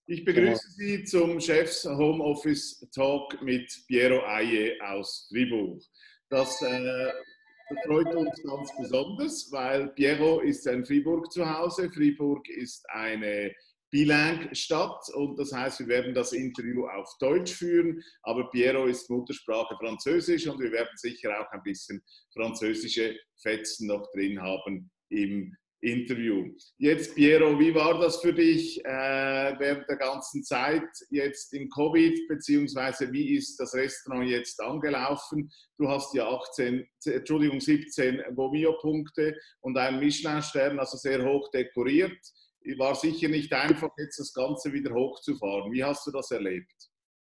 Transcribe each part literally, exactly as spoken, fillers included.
Ich Genau. begrüße Sie zum Chefs Homeoffice Talk mit Piero Aye aus Fribourg. Das, äh, das freut uns ganz besonders, weil Piero ist in Fribourg zu Hause. Fribourg ist eine Bilingue-Stadt und das heißt, wir werden das Interview auf Deutsch führen, aber Piero ist Muttersprache Französisch und wir werden sicher auch ein bisschen französische Fetzen noch drin haben im Interview. Jetzt, Piero, wie war das für dich äh, während der ganzen Zeit jetzt im Covid, beziehungsweise wie ist das Restaurant jetzt angelaufen? Du hast ja achtzehn, Entschuldigung, siebzehn Vomio-Punkte und einen Michelin-Stern, also sehr hoch dekoriert. War sicher nicht einfach, jetzt das Ganze wieder hochzufahren. Wie hast du das erlebt?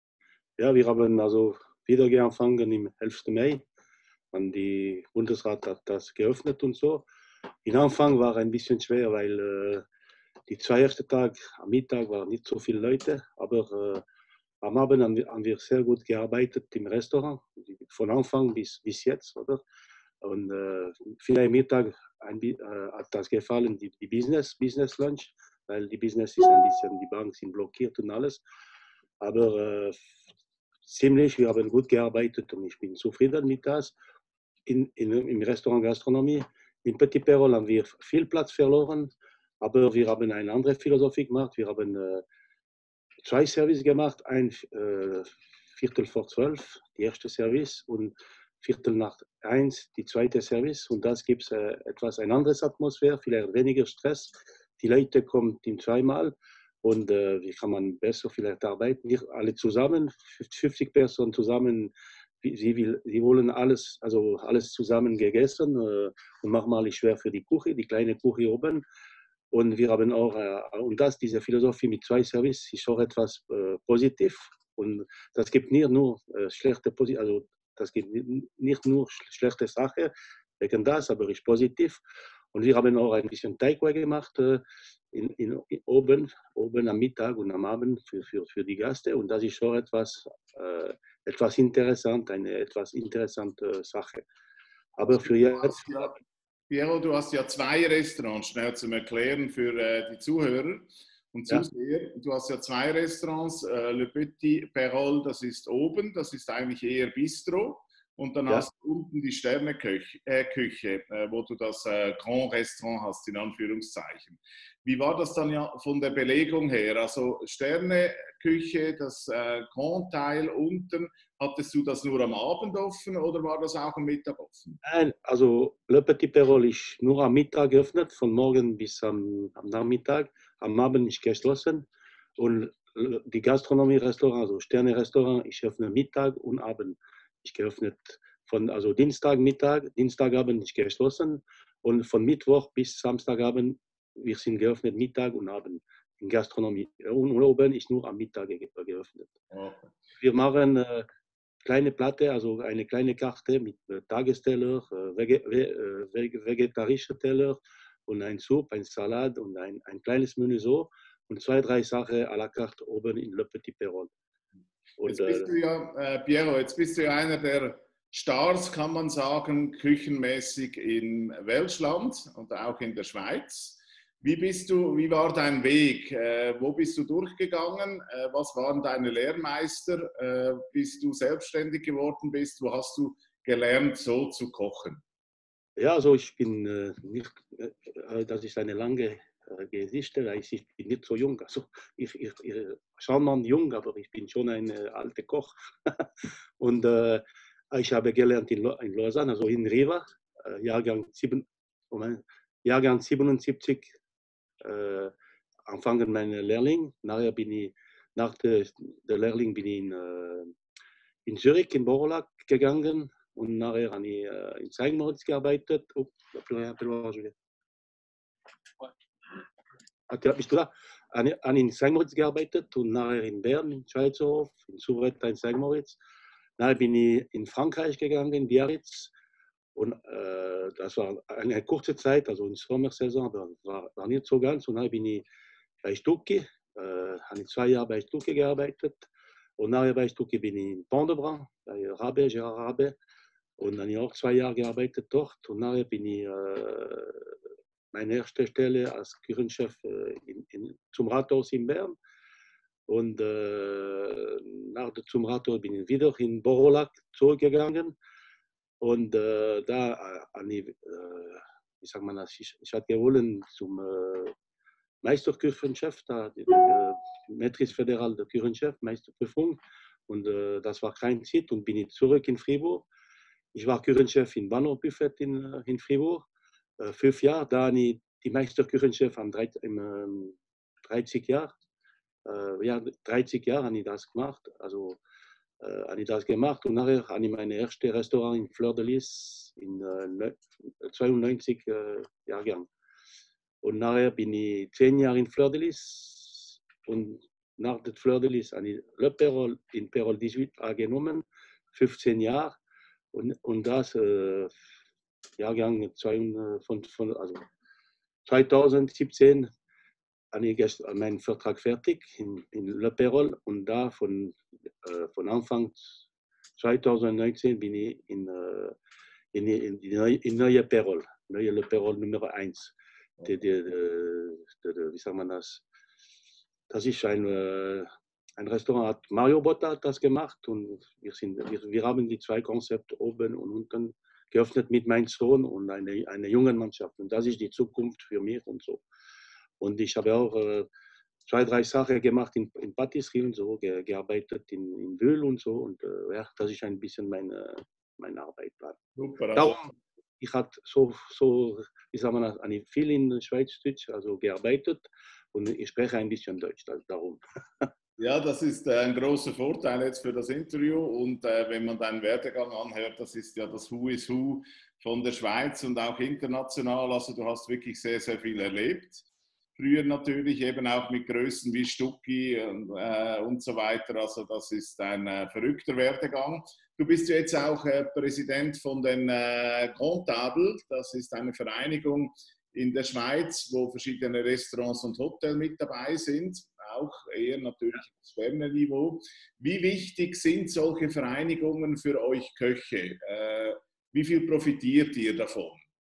Ja, wir haben also wieder angefangen im elften Mai. Und die Bundesrat hat das geöffnet und so. Im Anfang war ein bisschen schwer, weil äh, die zwei ersten Tage am Mittag waren nicht so viele Leute, aber äh, am Abend haben wir, haben wir sehr gut gearbeitet im Restaurant, von Anfang bis, bis jetzt, oder? Und äh, vielleicht Mittag ein, äh, hat das gefallen, die, die Business, Business Lunch, weil die Business ist ein bisschen, die Banken sind blockiert und alles. Aber äh, ziemlich, wir haben gut gearbeitet und ich bin zufrieden mit das. In, in, Im Restaurant Gastronomie. In Petit Perol haben wir viel Platz verloren, aber wir haben eine andere Philosophie gemacht. Wir haben äh, zwei Services gemacht, ein äh, Viertel vor zwölf, die erste Service, und Viertel nach eins, die zweite Service. Und das gibt äh, etwas, eine andere Atmosphäre, vielleicht weniger Stress. Die Leute kommen in zweimal und äh, wie kann man besser vielleicht arbeiten? Wir alle zusammen, fünfzig Personen zusammen. Sie, will, sie wollen alles, also alles zusammen gegessen äh, und manchmal ist schwer für die Küche, die kleine Küche oben. Und wir haben auch, äh, und das, diese Philosophie mit zwei Services ist auch etwas äh, positiv. Und das gibt nicht nur äh, schlechte, also das gibt nicht nur schlechte Sachen wegen das, aber ist positiv. Und wir haben auch ein bisschen Takeaway gemacht, äh, in, in, in, oben, oben am Mittag und am Abend für, für, für die Gäste. Und das ist auch etwas, äh, etwas interessant, eine etwas interessante Sache. Aber für jetzt. Ja, Piero, du hast ja zwei Restaurants, schnell zum Erklären für äh, die Zuhörer und Zuseher. Ja. Du hast ja zwei Restaurants, äh, Le Petit Perol, das ist oben, das ist eigentlich eher Bistro. Und dann ja. hast du unten die Sterneküche, äh, Küche, äh, wo du das äh, Grand Restaurant hast, in Anführungszeichen. Wie war das dann ja von der Belegung her? Also Sterneküche, das äh, Grand-Teil unten, hattest du das nur am Abend offen oder war das auch am Mittag offen? Nein, also Le Petit Perol ist nur am Mittag geöffnet, von morgen bis am, am Nachmittag. Am Abend ist geschlossen. Und die Gastronomie-Restaurant, also Sterne-Restaurant, ich öffne Mittag und Abend. Ich geöffnet von also Dienstagmittag, Dienstagabend ist geschlossen und von Mittwoch bis Samstagabend wir sind geöffnet Mittag und Abend in Gastronomie. Und oben ist nur am Mittag geöffnet. Okay. Wir machen äh, kleine Platte, also eine kleine Karte mit äh, Tagesteller, äh, vege, äh, vegetarischer Teller und ein Soup, ein Salat und ein, ein kleines Menü so und zwei, drei Sachen à la carte oben in Le Petit Perol. Und, jetzt bist äh, du ja, äh, Piero, jetzt bist du ja einer der Stars, kann man sagen, küchenmäßig in Welschland und auch in der Schweiz. Wie bist du, wie war dein Weg? Äh, wo bist du durchgegangen? Äh, was waren deine Lehrmeister? Äh, bis du selbstständig geworden bist, wo hast du gelernt, so zu kochen? Ja, also ich bin äh, nicht, äh, das ist eine lange äh, Geschichte, ich bin nicht so jung. Also ich, ich, ich schaue man jung, aber ich bin schon ein äh, alter Koch. Und äh, ich habe gelernt in, in Lausanne, also in Riva, äh, Jahrgang, sieben, Jahrgang siebenundsiebzig, äh, anfangen meine Lehrling. Nachher bin ich, nach der, der Lehrling bin ich in, äh, in Zürich, in Borolac gegangen. Und nachher habe ich äh, in Sankt Moritz gearbeitet. Oh, bist du da? Habe in Sankt Moritz gearbeitet und nachher in Bern, in Schweizerhof, in Souvretta in Sankt Moritz. Nachher bin ich in Frankreich gegangen, in Biarritz. Und äh, das war eine kurze Zeit, also in der Sommersaison, aber war, war nicht so ganz. Und dann bin ich bei Stucki, äh, habe ich zwei Jahre bei Stucki gearbeitet. Und nachher bei Stucki bin ich in Pont-de-Bras, bei Rabe, Gérard Rabe. Und dann habe ich auch zwei Jahre gearbeitet dort. Und nachher bin ich äh, meine erste Stelle als Küchenchef äh, in, in, zum Rathaus in Bern. Und äh, nach der zum Rathaus bin ich wieder in Borolak zurückgegangen. Und äh, da, äh, an die, äh, wie sagt man das, ich, ich hatte gewollt zum äh, Meisterkirchenchef, da, die, der Maîtrise Fédérale der Kirchenchef, Meisterprüfung. Und äh, das war kein Zeit und bin ich zurück in Fribourg. Ich war Kirchenchef in Bahnhof Buffet in, in Fribourg, äh, fünf Jahre. Da habe ich die Meisterkirchenchef im ähm, dreißig Jahren. Äh, ja, dreißig Jahre habe ich das gemacht. Also äh, habe ich das gemacht und nachher habe ich mein erstes Restaurant in Fleur de Lis in äh, zweiundneunzig äh, Jahrgang. Und nachher bin ich zehn Jahre in Fleur de Lis und nach der Fleur de Lis habe ich Le Perol in Perol achtzehn angenommen, fünfzehn Jahre. Und, und das äh, Jahrgang zweihundert, von, von, also zweitausendsiebzehn habe ich meinen Vertrag fertig in, in Le Perol und da von, äh, von Anfang zweitausendneunzehn bin ich in, äh, in, in, in, in neue Perol, neue Le Perol Nummer eins. Die, die, die, die, wie sagt man das? Das ist ein, äh, ein Restaurant, hat Mario Botta hat das gemacht und wir, sind, wir, wir haben die zwei Konzepte oben und unten geöffnet mit meinem Sohn und einer eine jungen Mannschaft. Und das ist die Zukunft für mich und so. Und ich habe auch äh, zwei, drei Sachen gemacht in, in Patisserie und so, ge, gearbeitet in, in Öl und so. Und äh, ja, das ist ein bisschen meine, meine Arbeit. Super, also. Darum, ich habe so, so, wie sagt man das, viel in Schweizerdeutsch also gearbeitet und ich spreche ein bisschen Deutsch, darum. Ja, das ist äh, ein großer Vorteil jetzt für das Interview und äh, wenn man deinen Werdegang anhört, das ist ja das Who is Who von der Schweiz und auch international, also du hast wirklich sehr, sehr viel erlebt. Früher natürlich eben auch mit Größen wie Stucki und, äh, und so weiter, also das ist ein äh, verrückter Werdegang. Du bist jetzt auch äh, Präsident von den äh, Comptables, das ist eine Vereinigung in der Schweiz, wo verschiedene Restaurants und Hotels mit dabei sind, auch eher natürlich auf Sternenniveau. Wie wichtig sind solche Vereinigungen für euch Köche? Äh, wie viel profitiert ihr davon?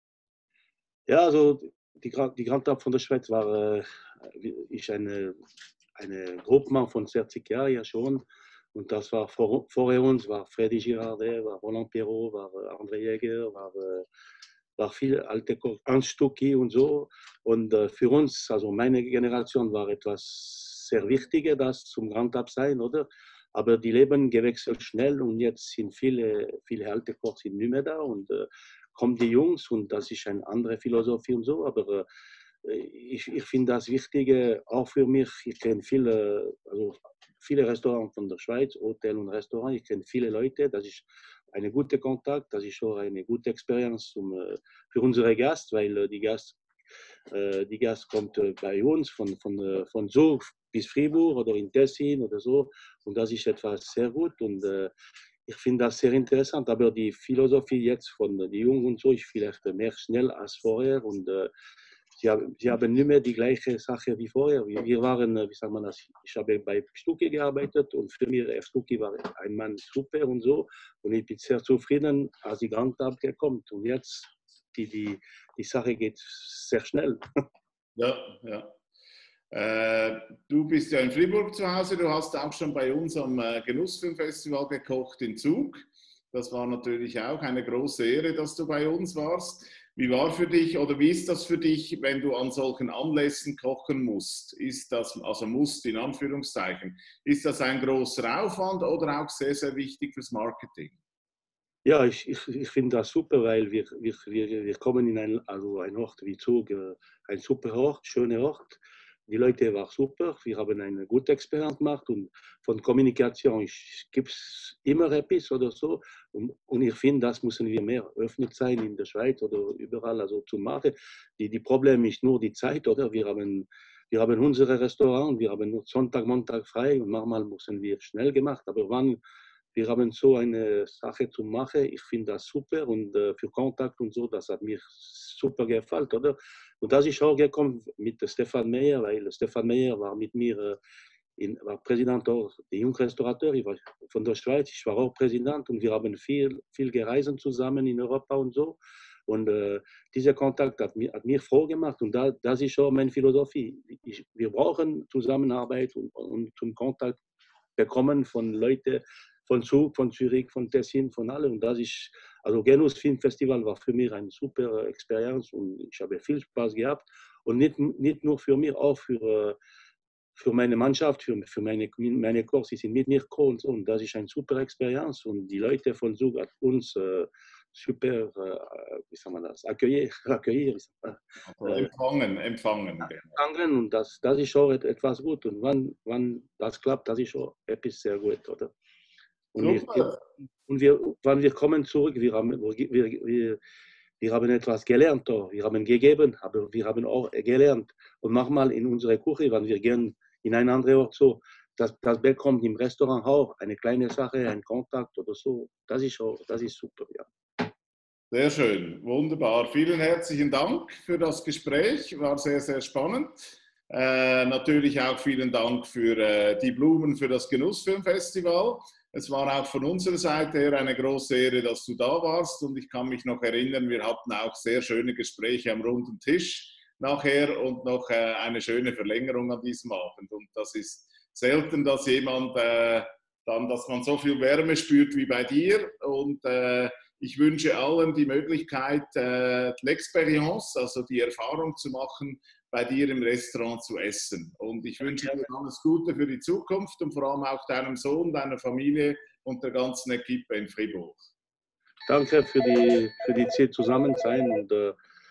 Ja, also die, die Grand Table von der Schweiz war äh, ich eine, eine Gruppe von vierzig Jahren ja schon. Und das war vor, vor uns, war Freddy Girardet, war Roland Perrault, war André Jäger, war, war viel alte Anstucki und so. Und äh, für uns, also meine Generation, war etwas sehr Wichtiges, das zum Grand Table sein, oder? Aber die Leben gewechselt schnell und jetzt sind viele, viele alte Koch sind nicht mehr da und äh, kommen die Jungs und das ist eine andere Philosophie und so. Aber äh, ich, ich finde das Wichtige auch für mich. Ich kenne viele, also viele Restaurants von der Schweiz, Hotel und Restaurant. Ich kenne viele Leute. Das ist ein guter Kontakt, das ist auch eine gute Experience um, für unsere Gast, weil die Gast, die Gast kommt bei uns von, von, von Zug bis Fribourg oder in Tessin oder so und das ist etwas sehr gut und äh, ich finde das sehr interessant, aber die Philosophie jetzt von den Jungen und so ist vielleicht mehr schnell als vorher und äh, sie, haben, sie haben nicht mehr die gleiche Sache wie vorher. Wir, wir waren, wie sagt man das, ich habe bei Stucki gearbeitet und für mich, Stucki war ein Mann super und so und ich bin sehr zufrieden, als die Grand Table gekommen und jetzt, die, die, die Sache geht sehr schnell. Ja, ja. Äh, du bist ja in Fribourg zu Hause, du hast auch schon bei uns am äh, Genussfilmfestival gekocht in Zug. Das war natürlich auch eine große Ehre, dass du bei uns warst. Wie war für dich oder wie ist das für dich, wenn du an solchen Anlässen kochen musst? Ist das, also musst in Anführungszeichen, ist das ein großer Aufwand oder auch sehr, sehr wichtig fürs Marketing? Ja, ich, ich, ich finde das super, weil wir, wir, wir, wir kommen in ein, also ein Ort wie Zug, ein super Ort, schöner Ort. Die Leute waren super, wir haben eine gute Experience gemacht und von Kommunikation gibt es immer etwas oder so. Und, und ich finde, das müssen wir mehr öffnen sein in der Schweiz oder überall also zu machen. Die, die Problem ist nur die Zeit, oder? Wir haben, wir haben unsere Restaurant, wir haben nur Sonntag, Montag frei und manchmal müssen wir schnell gemacht, aber wann wir haben so eine Sache zu machen. Ich finde das super und äh, für Kontakt und so, das hat mir super gefallen, oder? Und das ist auch gekommen mit Stefan Meyer, weil Stefan Meyer war mit mir, äh, in, war Präsident der Jungrestaurateur, ich war von der Schweiz, ich war auch Präsident und wir haben viel, viel gereist zusammen in Europa und so. Und äh, dieser Kontakt hat mir, hat mir froh gemacht und da, das ist schon meine Philosophie. Ich, wir brauchen Zusammenarbeit und, und zum Kontakt bekommen von Leuten von Zug, von Zürich, von Tessin, von allem. Und das ist, also Genus Filmfestival war für mich eine super Experience und ich habe viel Spaß gehabt. Und nicht, nicht nur für mich, auch für, für meine Mannschaft, für, für meine, meine Kurs, die sind mit mir gekommen. Und das ist eine super Experience. Und die Leute von Zug haben uns äh, super, äh, wie sagen wir das, accueillir, accueillir also empfangen, empfangen. empfangen. Und das, das ist schon etwas gut. Und wenn, wenn das klappt, das ist schon etwas sehr gut, oder? Und, wir, und wir, wenn wir kommen zurück, wir haben, wir, wir, wir haben etwas gelernt, wir haben gegeben, aber wir haben auch gelernt. Und manchmal in unserer Küche, wenn wir gehen in einen anderen Ort so, das, das bekommt im Restaurant auch eine kleine Sache, ein Kontakt oder so. Das ist, auch, das ist super, ja. Sehr schön, wunderbar. Vielen herzlichen Dank für das Gespräch, war sehr, sehr spannend. Äh, natürlich auch vielen Dank für äh, die Blumen für das Genussfilmfestival. Es war auch von unserer Seite her eine große Ehre, dass du da warst und ich kann mich noch erinnern, wir hatten auch sehr schöne Gespräche am runden Tisch nachher und noch äh, eine schöne Verlängerung an diesem Abend. Und das ist selten, dass jemand äh, dann, dass man so viel Wärme spürt wie bei dir und äh, ich wünsche allen die Möglichkeit, äh, l'expérience, also die Erfahrung zu machen, bei dir im Restaurant zu essen. Und ich wünsche dir alles Gute für die Zukunft und vor allem auch deinem Sohn, deiner Familie und der ganzen Equipe in Fribourg. Danke für die, für die Zeit zusammen sein und äh,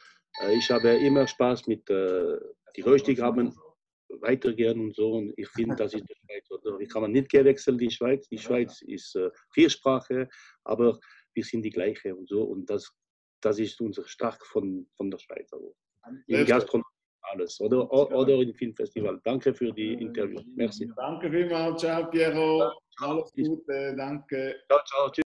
ich habe immer Spaß mit äh, die Röstig haben, weitergehen und so und ich finde, das ist die Schweiz. Oder? Ich kann man nicht gewechseln, die Schweiz. Die Schweiz ist äh, Viersprache, aber wir sind die gleiche und so und das, das ist unser Stark von, von der Schweiz. Also, in Gastronomie alles oder, oder im Filmfestival. Danke für die Interview. Merci. Danke vielmals. Ciao, Piero. Alles Gute. Danke. Ciao, ciao. Tschüss.